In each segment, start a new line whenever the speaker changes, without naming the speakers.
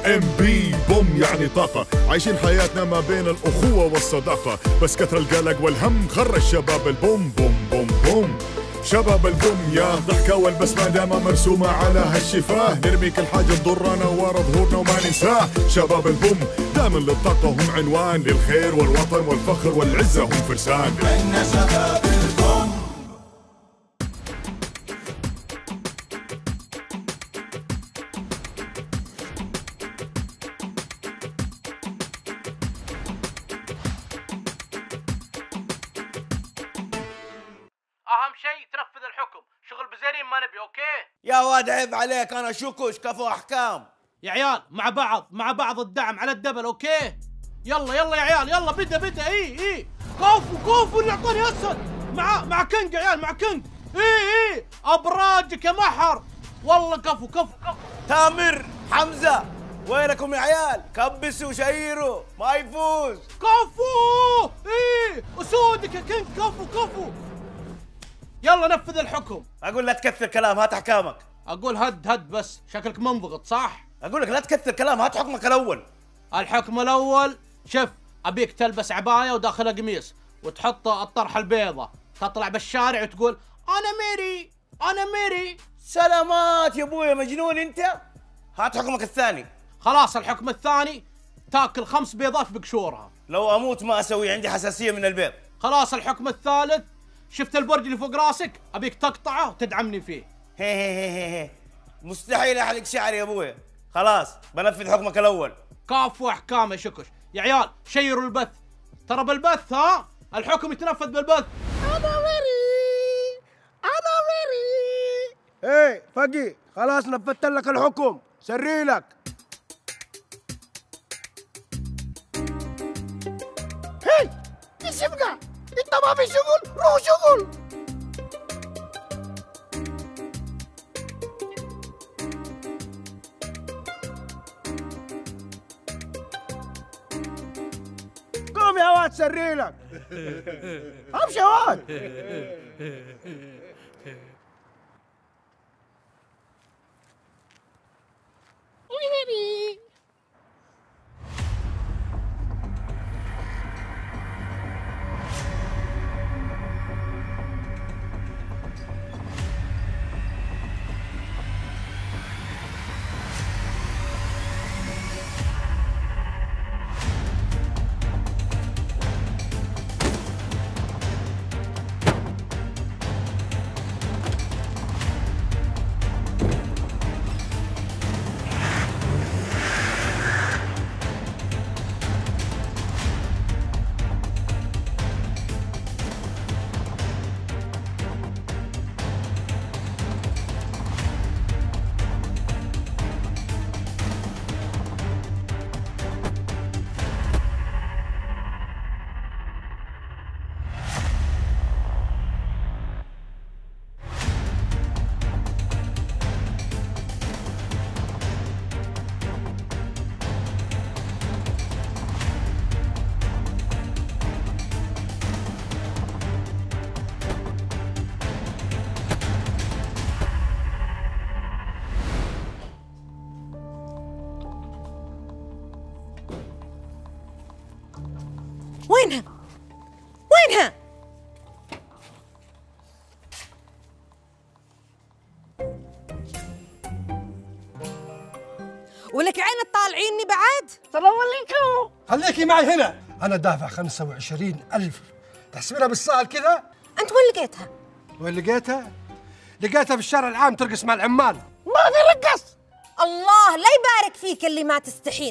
BMB بوم يعني طاقة، عايشين حياتنا ما بين الأخوة والصداقة، بس كثر القلق والهم خرج شباب البوم بوم بوم بوم. شباب البوم يا ضحكة والبسمة دايما مرسومة على هالشفاه، نرمي كل حاجة تضرنا ورا ظهورنا وما ننساه. شباب البوم دائما للطاقة هم عنوان، للخير والوطن والفخر والعزة هم فرسان.
إحنا شباب البوم.
اهم شيء تنفذ الحكم، شغل بزيرين ما نبي. اوكي
يا واد عيب عليك، انا شكوش كفو احكام.
يا عيال مع بعض الدعم على الدبل. اوكي يلا يا عيال، يلا بدا. اي كوفو اللي اعطاني اسد مع كنج يا عيال، مع كنج. اي ابراجك يا محر والله. كفو
تامر حمزه وينكم يا عيال؟ كبسوا شيروا ما يفوز.
كفو. اي اسودك يا كنج. كفو يلا نفذ الحكم.
اقول لا تكثر كلام، هات احكامك.
اقول هد بس شكلك منضغط صح؟
اقول لك لا تكثر كلام، هات حكمك الاول.
الحكم الاول، شوف ابيك تلبس عبايه وداخلها قميص، وتحط الطرحه البيضة، تطلع بالشارع وتقول انا ميري.
سلامات يا ابويا، مجنون انت. هات حكمك الثاني.
خلاص الحكم الثاني، تاكل 5 بيضات بقشورها.
لو اموت ما اسوي، عندي حساسيه من البيض.
خلاص الحكم الثالث، شفت البرج اللي فوق راسك ابيك تقطعه وتدعمني فيه.
هي مستحيل احلق شعري يا ابويا. خلاص بنفذ حكمك الاول.
كفو احكام يا شكش. يا عيال شيروا البث، ترى بالبث ها، الحكم يتنفذ بالبث.
انا ميري. ايه فقي، خلاص نفذت لك الحكم، سري لك. هي ايش يبقى؟ انت ما في شغل؟ روح شغل. قوم يا واد سري لك. امشي يا واد.
وينها؟ ولك عين تطالعيني بعد؟
السلام عليكم.
خليكي معي هنا، أنا دافع 25,000. تحسبينها بالساعة كذا؟
أنت وين لقيتها؟
وين لقيتها؟ لقيتها في الشارع العام ترقص مع العمال.
ما في رقص.
الله لا يبارك فيك اللي ما تستحين.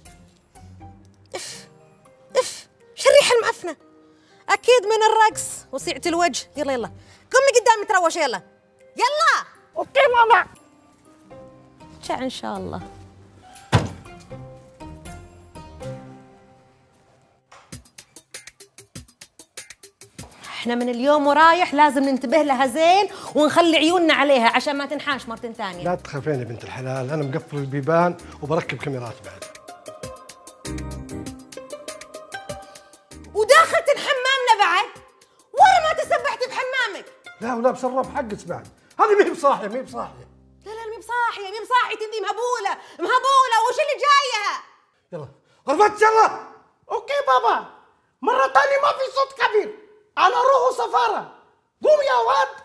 اف شريحة المعفنة، أكيد من الرقص وصيعة الوجه. يلا قومي قدامي تروشي. يلا
اوكي ماما.
شع إن شاء الله. احنا من اليوم ورايح لازم ننتبه لها زين ونخلي عيوننا عليها عشان ما تنحاش مرتين ثانية.
لا تخافين يا بنت الحلال، أنا مقفل البيبان وبركب كاميرات بعد.
وداخلت حمامنا بعد؟ ورا ما تسبحتي بحمامك.
لا ولا بصرف حقك بعد، هذه ما هي بصاحية.
لا بصاحيه مي بصاحيه ذي مهبوله وش اللي جايه؟
يلا غرفت يلا.
اوكي بابا، مرة تانية ما في صوت كبير، انا روح سفارة. قوم يا واد.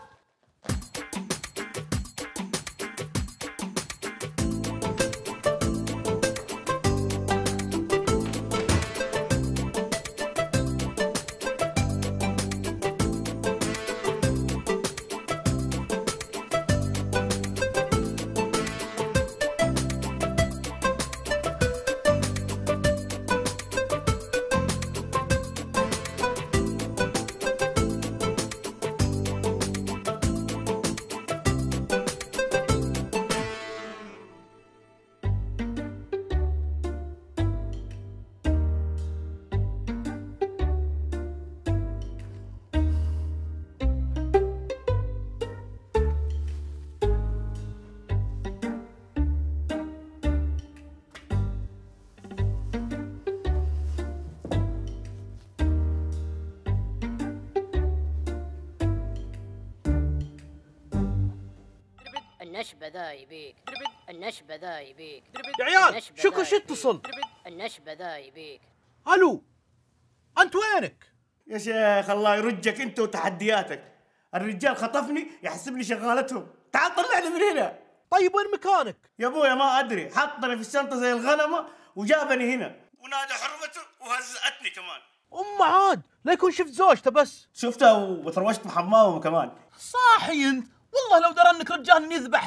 النشبة ذا يبيك، النشبة ذا يبيك
يا عيال شكو شو اتصل؟
النشبة ذا يبيك.
الو انت وينك؟
يا شيخ الله يرجك انت وتحدياتك. الرجال خطفني يحسبني شغالتهم. تعال طلعني من هنا.
طيب وين مكانك؟
يا ابويا ما ادري، حطني في الشنطه زي الغنمه وجابني هنا ونادى حرمته وهزأتني كمان.
عاد لا يكون شفت زوجته بس.
شفتها وتروشت في حمامهم كمان.
صاحي انت، والله لو درى انك رجال يذبح.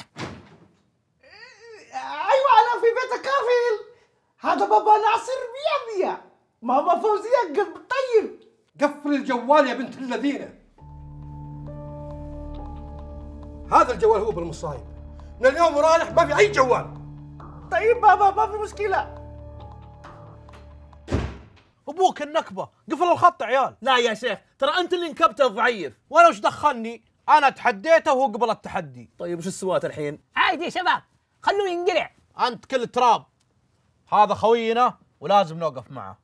ايوه انا في بيت كافل. هذا بابا ناصر بيع ماما فوزية قلب طيب.
قفل الجوال يا بنت الذين. هذا الجوال هو بالمصايب، من اليوم ورايح ما في اي جوال.
طيب بابا ما في مشكلة.
ابوك النكبه قفل الخط عيال.
لا يا شيخ ترى انت اللي انكبته الضعيف.
وانا وش دخلني؟ انا تحديته وهو قبل التحدي.
طيب وش السوات الحين؟
عادي يا شباب خلوه ينقلع.
انت كل تراب. هذا خوينا ولازم نوقف معه.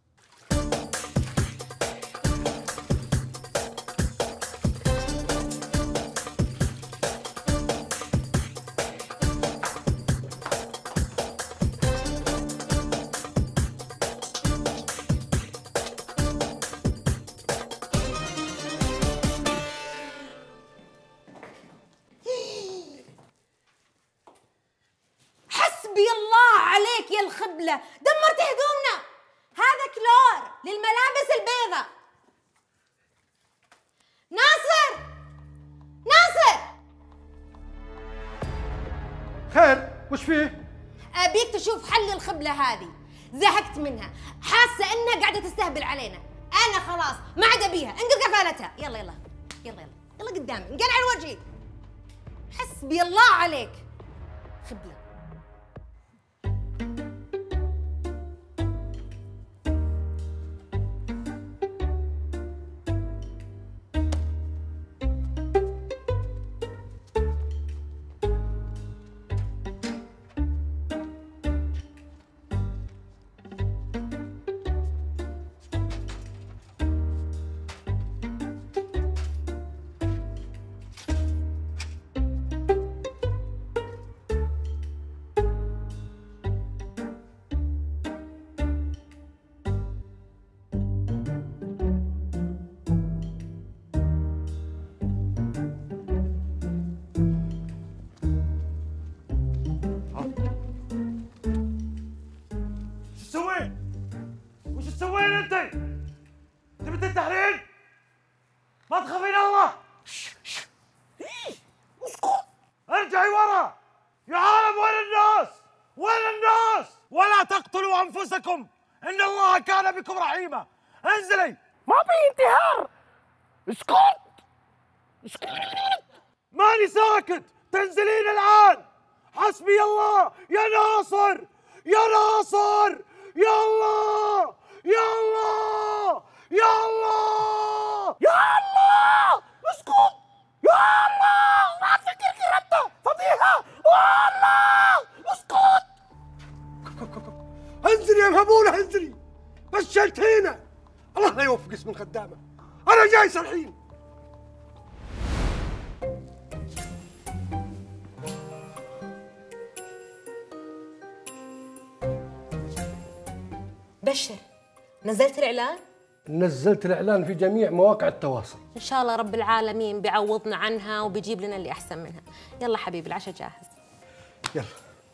حسبي الله عليك يا الخبلة، دمرت هدومنا. هذا كلور للملابس البيضاء. ناصر
خير وش فيه؟
أبيك تشوف حل الخبلة هذه، زهقت منها، حاسة إنها قاعدة تستهبل علينا. أنا خلاص ما عاد أبيها، انقل كفالتها. يلا يلا يلا يلا يلا قدامي، انقلع على وجهي. حسبي الله عليك خبلة.
وش تسوين انت؟ تبي التحرير؟ ما تخافين الله؟ ارجعي ورا يا عالم. وين الناس؟ وين الناس؟ ولا تقتلوا انفسكم ان الله كان بكم رحيما. انزلي.
ما في انتحار. اسكت.
ماني ساكت، تنزلين الان. حسبي الله يا ناصر يا ناصر. يا الله يا الله يا الله
يا الله اسكت. يا الله ما تفكر كرته فضيحة. يا الله اسكت.
انزلي يا مهبولة انزلي، بس شلتينا. الله لا يوفق اسم الخدامة، أنا جايس الحين.
بشر، نزلت الإعلان؟
نزلت الإعلان في جميع مواقع التواصل.
إن شاء الله رب العالمين بيعوضنا عنها وبيجيب لنا اللي أحسن منها. يلا حبيبي العشاء جاهز.
يلا.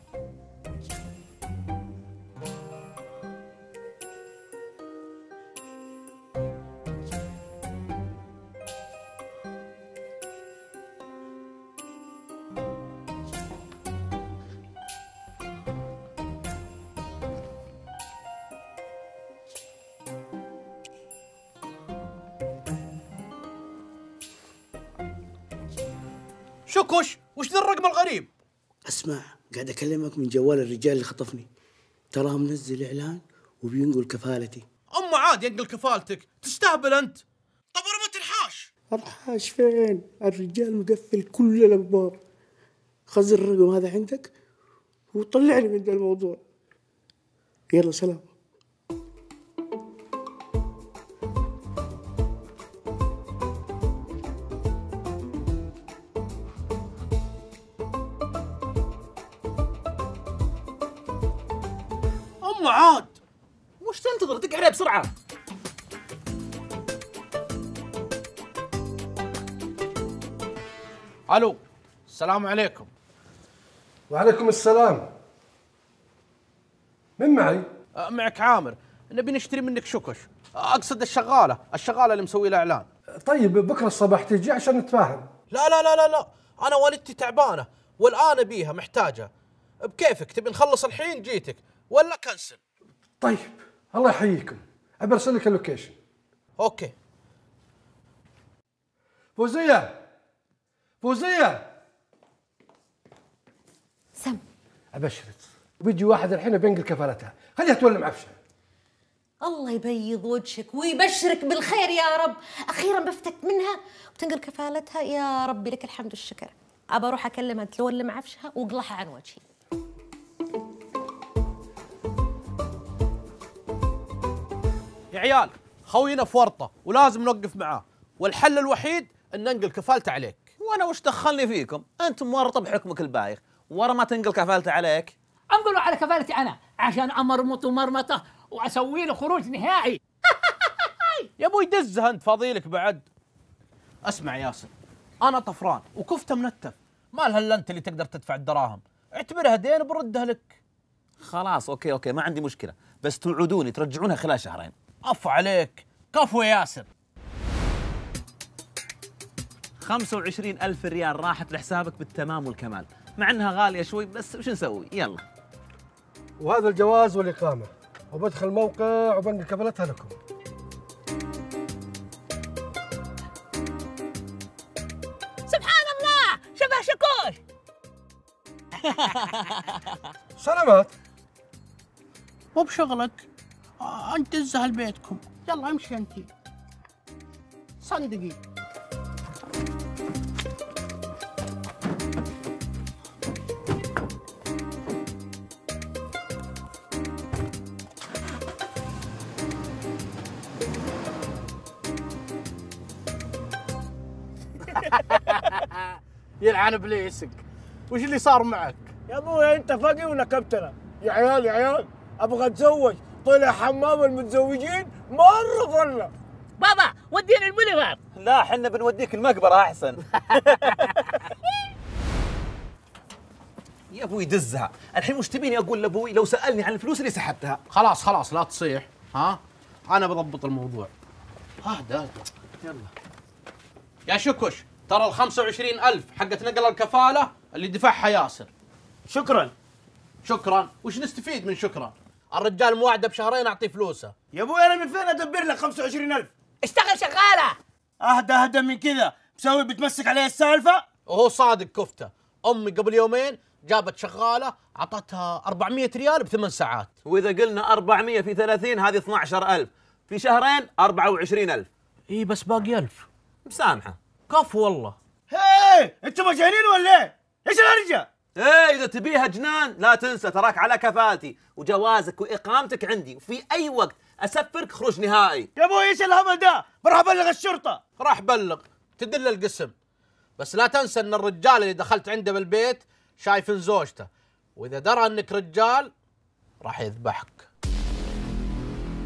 شكوش، وش ذا الرقم الغريب؟
اسمع، قاعد اكلمك من جوال الرجال اللي خطفني، تراه منزل اعلان وبينقل كفالتي.
اما عاد ينقل كفالتك، تستهبل انت. طب ورا ما تنحاش؟
ارحاش فين؟ الرجال مقفل كل الابواب. خزن الرقم هذا عندك وطلعني من ذا الموضوع. يلا سلام.
عاد وش تنتظر؟ دق عليه بسرعة. الو، السلام عليكم.
وعليكم السلام. من معي؟
معك عامر، نبي نشتري منك شكش. اقصد الشغالة اللي مسوي له اعلان.
طيب بكره الصباح تجي عشان نتفاهم.
لا لا لا لا لا، انا والدتي تعبانة والان بيها محتاجة. بكيفك، تبي نخلص الحين جيتك ولا كنسل؟
طيب الله يحييكم، ابرسل لك اللوكيشن.
اوكي.
فوزية
سم،
ابشرك وبيجي واحد الحين بينقل كفالتها، خليها تولم عفشها.
الله يبيض وجهك ويبشرك بالخير يا رب. اخيرا بفتك منها وتنقل كفالتها، يا ربي لك الحمد والشكر. ابى اروح اكلمها تولم عفشها واقلعها عن وجهي.
يا عيال، خوينا في ورطة ولازم نوقف معاه، والحل الوحيد ان ننقل كفالته عليك.
وانا وش دخلني فيكم؟ انت مورطه بحكمك البايخ، ورا ما تنقل كفالته عليك.
انقلوا على كفالتي انا عشان امرمطه مرمطه واسوي له خروج نهائي.
يا ابوي دزها انت، فاضيلك بعد. اسمع ياسر، انا طفران وكفته منتف، ما لها الا انت اللي تقدر تدفع الدراهم، اعتبرها دين بردها لك.
خلاص اوكي ما عندي مشكله، بس توعدوني ترجعونها خلال شهرين.
عفو عليك، كفو يا ياسر.
25,000 ريال راحت لحسابك بالتمام والكمال، مع انها غاليه شوي بس وش نسوي؟ يلا.
وهذا الجواز والاقامه، وبدخل الموقع وبنقل كفالتها لكم.
سبحان الله، شبه شكوش.
سلامات.
مو بشغلك، انت دزها لبيتكم. يلا امشي انت، صندقي. يلعن ابليسك، وش اللي صار معك؟
يا ابوي انت فقي ونكبتنا. يا عيال ابغى اتزوج، طلع حمام المتزوجين مره ظله.
بابا وديني البوليفار.
لا حنا بنوديك المقبره احسن. يا ابوي دزها، الحين وش تبيني اقول لابوي لو سالني عن الفلوس اللي سحبتها؟
خلاص لا تصيح، ها؟ انا بضبط الموضوع. اهدى يلا. يا شكش، ترى ال 25,000 حقت نقل الكفالة اللي دفعها ياسر.
شكرا.
وش نستفيد من شكرا؟ الرجال موعده بشهرين اعطيه فلوسه.
يا ابوي انا من فين ادبر لك 25,000؟
اشتغل شغاله.
اهدى من كذا، مسوي بتمسك عليه السالفه؟
وهو صادق كفته. امي قبل يومين جابت شغاله اعطتها 400 ريال ب8 ساعات.
واذا قلنا 400 في 30 هذه 12,000، في شهرين 24,000.
اي بس باقي 1000.
مسامحه.
كفو والله.
هي انتم مجانين ولا ايه؟ ايش الهرجه؟
ايه اذا تبيها جنان لا تنسى تراك على كفالتي وجوازك واقامتك عندي، وفي اي وقت اسفرك خروج نهائي.
يا ابوي ايش الهبل ده؟ بروح ابلغ الشرطه.
راح بلغ، تدل القسم، بس لا تنسى ان الرجال اللي دخلت عنده بالبيت شايف زوجته، واذا درى انك رجال راح يذبحك.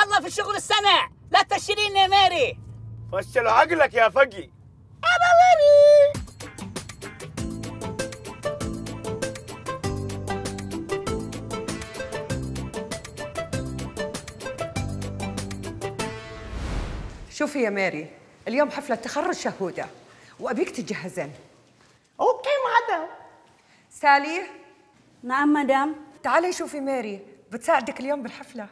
الله في شغل السنة، لا تفشلين يا ماري.
فشل عقلك يا فقي.
أنا ماري.
شوفي يا ماري، اليوم حفلة تخرج شهودة وأبيك تجهزين.
أوكي مدام.
سالي.
نعم مدام.
تعالي شوفي ماري، بتساعدك اليوم بالحفلة.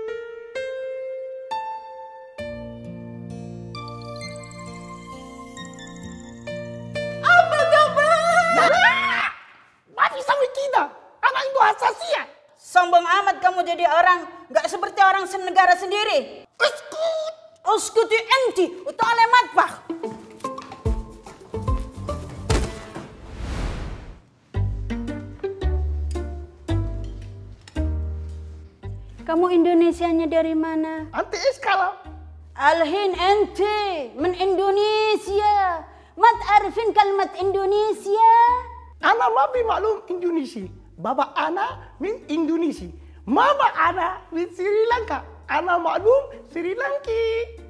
Ma fi sawit kita. Anak itu hasasia. Sombong amat kamu jadi orang nggak seperti orang senegara sendiri. Uskut. Uskuti enti. Utole matbah.
Kamu Indonesianya dari mana?
Anti iskalam. Alhin enti min Indonesia. ما تعرفين كلمة إندونيسيا؟
أنا ما بمعلوم إندونيسي، بابا أنا من إندونيسي، ماما أنا من سريلانكا، أنا معلوم سريلانكي.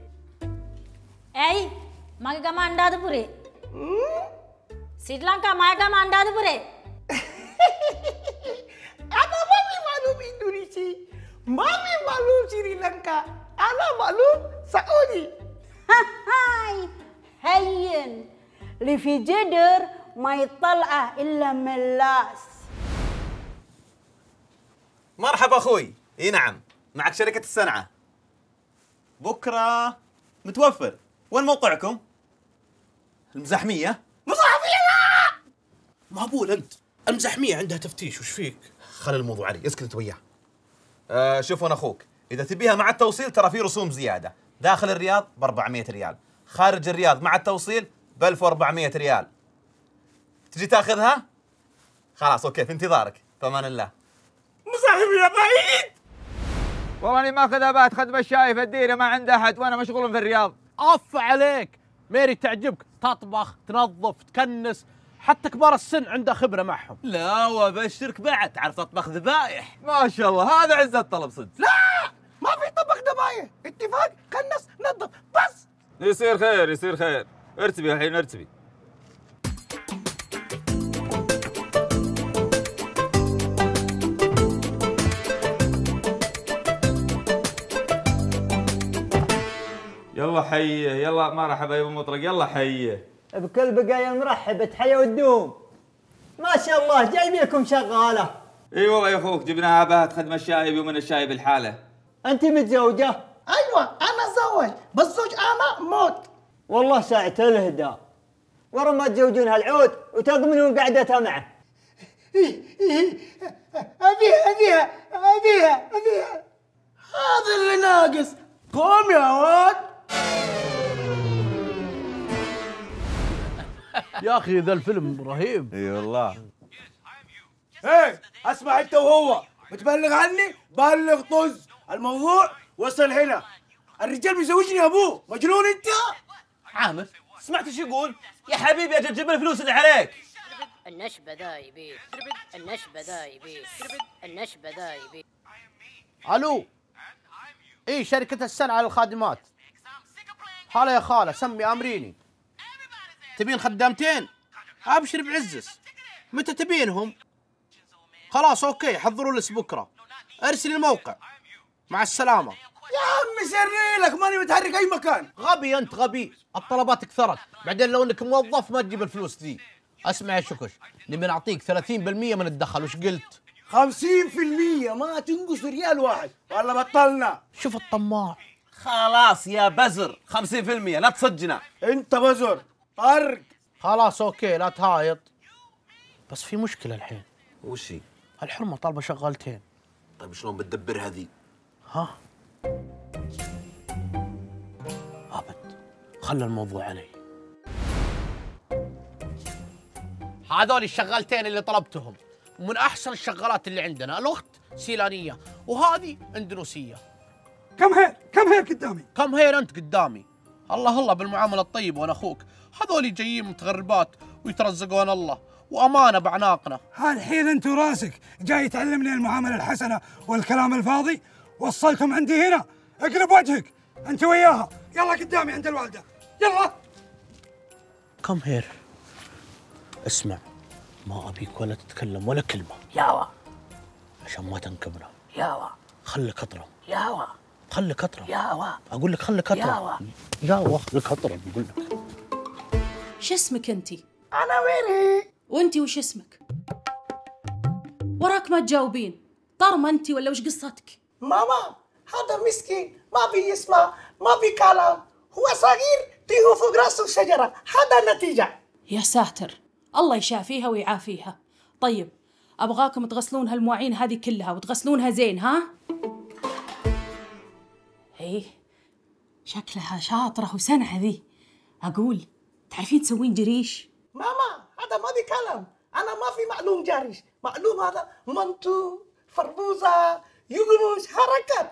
أي، ما كم أندا تبوري؟ سريلانكا ما كم أندا تبوري؟
أنا ما بمعلوم إندونيسي، ما بمعلوم سريلانكا، أنا معلوم سعودي.
هاي، هين. اللي في جدر ما يطلعه إلا ملاس.
مرحبا أخوي. إي نعم، معك شركة الصنعة. بكرة متوفر. وين موقعكم؟ المزاحمية؟
مزاحمية لا! مهبول أنت. المزاحمية عندها تفتيش، وش فيك؟
خلي الموضوع علي، اسكت أنت وياه. شوف أنا أخوك، إذا تبيها مع التوصيل ترى في رسوم زيادة. داخل الرياض ب 400 ريال، خارج الرياض مع التوصيل ب 1400 ريال. تجي تاخذها؟ خلاص اوكي، في انتظارك. فمان الله.
مزاحمية بعيد.
والله اني ماخذ ابات خدمه الشاي في الديره، ما عنده احد وانا مشغول في الرياض.
اف عليك، ميري تعجبك، تطبخ، تنظف، تكنس، حتى كبار السن عنده خبره معهم.
لا وابشرك بعد تعرف تطبخ ذبايح.
ما شاء الله، هذا عز الطلب صدق.
لا ما في طبخ ذبايح، اتفاق كنس نظف بس.
يصير خير يصير خير. ارتبي الحين ارتبي. يلا حيه، يلا مرحبا يا ابو مطرق، يلا حيه.
بكل بقايا المرحب تحيا وتدوم. ما شاء الله جايبينكم شغاله.
اي والله يا اخوك، جبناها بهت خدمه الشاي ومن الشاي بالحاله.
انت متزوجه؟
ايوه انا زوج، بس زوج انا موت.
والله ساعة الهدى، ورا ما تزوجون هالعود وتضمنون قعدتها معه.
أبيها هذا اللي ناقص. قوم يا واد.
يا أخي ذا الفيلم رهيب.
اي والله.
ايه اسمع انت وهو، بتبلغ عني؟ بلغ طز. الموضوع وصل هنا، الرجال بيزوجني ابوه. مجنون انت؟
عامر سمعت ايش يقول؟ يا حبيبي اجل جيب الفلوس اللي عليك.
النشبة ذا يبيك، النشبة ذا يبيك، النشبة ذا يبيك.
الو. اي شركة الصنعة للخادمات. هلا يا خالة، سمي امريني. تبين خدامتين؟ ابشر بعزس. متى تبينهم؟ خلاص اوكي، حضروا لس بكره. ارسل الموقع. مع السلامة.
يا عمي سري لك، ماني متحرك اي مكان.
غبي انت غبي، الطلبات كثرت، بعدين لو انك موظف ما تجيب الفلوس ذي. اسمع يا شكش، نبي نعطيك 30% من الدخل، وش قلت؟
50% ما تنقص ريال واحد، والله بطلنا.
شوف الطماع.
خلاص يا بزر 50%، لا تصجنا.
انت بزر طرق.
خلاص اوكي لا تهايط. بس في مشكلة الحين.
وش هي؟
الحرمة طالبة شغالتين.
طيب شلون بتدبرها ذي؟
ها؟ ابد، خلى الموضوع علي. هذول الشغالتين اللي طلبتهم ومن احسن الشغالات اللي عندنا. الاخت سيلانيه وهذه اندونيسيه.
كم هير قدامي.
كم هير انت قدامي. الله الله بالمعامله الطيبه وانا اخوك. هذول جايين متغربات ويترزقون الله وامانه باعناقنا.
هالحين انت وراسك جاي تعلمني المعامله الحسنه والكلام الفاضي. وصلتم عندي هنا اقلب وجهك انت وياها. يلا قدامي عند الوالده. يلا.
كم هير. اسمع، ما ابيك ولا تتكلم ولا كلمه
ياوا
عشان ما تنكبنا.
ياوا
خليك اطرم.
ياوا
خليك اطرم.
ياوا
اقول لك خليك اطرم. ياوا خليك اطرم اقول لك.
شو اسمك انتي؟
انا ميري.
وانتي وش اسمك؟ وراك ما تجاوبين. طرمه انتي ولا وش قصتك؟
ماما هذا مسكين ما بيسمع ما بيكلم، هو صغير تيجوا فوق راسه شجره، هذا النتيجه.
يا ساتر، الله يشافيها ويعافيها. طيب ابغاكم تغسلون هالمواعين هذه كلها وتغسلونها زين، ها؟ ايه شكلها شاطره وسنعه ذي. اقول تعرفين تسوين جريش؟
ماما هذا ما بيكلم، انا ما في معلوم جارش، معلوم هذا منتو فربوزه يقمش حركات.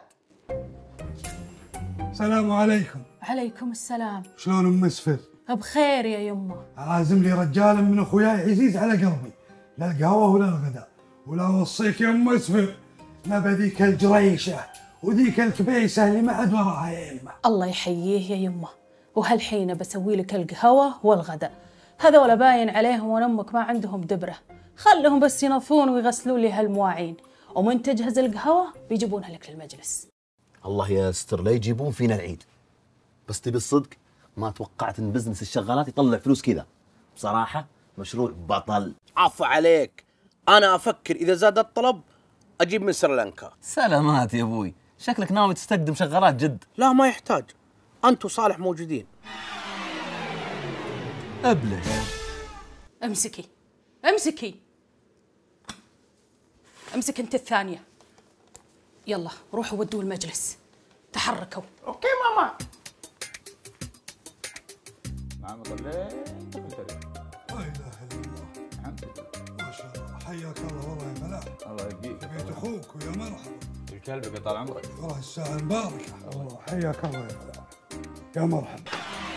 السلام عليكم.
عليكم السلام.
شلون ام مسفر؟
بخير يا يمه.
عازم لي رجال من اخوياي عزيز على قلبي، لا القهوه ولا الغداء، ولا اوصيك يا ام مسفر نبى ذيك الجريشه وذيك الكبيسه اللي ما عاد وراها يلمع.
الله يحييه يا يمه، وهالحين بسوي لك القهوه والغداء. هذولا باين عليهم وان امك ما عندهم دبره، خلهم بس ينظفون ويغسلوا لي هالمواعين، ومن تجهز القهوه بيجيبونها لك للمجلس.
الله يستر لا يجيبون فينا العيد. بس تبي الصدق ما توقعت ان بزنس الشغالات يطلع فلوس كذا. بصراحه مشروع بطل.
عفو عليك، انا افكر اذا زاد الطلب اجيب من سريلانكا.
سلامات يا ابوي، شكلك ناوي تستقدم شغالات جد.
لا ما يحتاج، انت وصالح موجودين.
ابلش.
امسكي امسكي امسك انت الثانيه. يلا روحوا ودوا المجلس، تحركوا.
اوكي ماما.
نعم طلعت.
لا اله الا الله.
الحمد لله.
ما شاء الله، حياك الله والله يا ملاك.
الله يبقيك.
بيت اخوك ويا مرحبا.
الكلب يقطع طال عمرك.
والله الساعه المباركه. الله حياك الله يا ملاك. يا مرحبا.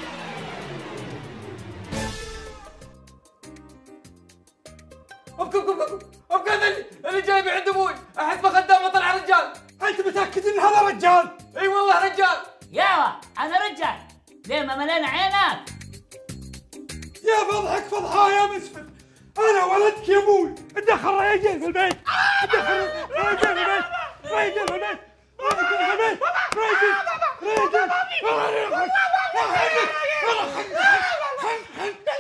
ابقى اللي جايبي عند ابوي، احس بخدامه طلع رجال.
انت متاكد ان هذا رجال؟
اي والله رجال.
ياوا انا رجال، ليه ما ملينا عينك؟
يا فضحك فضحاه يا مسفر، انا ولدك يا ابوي. ادخل رجال في البيت، ادخل رجال في البيت، رجال في البيت، رجال في البيت، رجال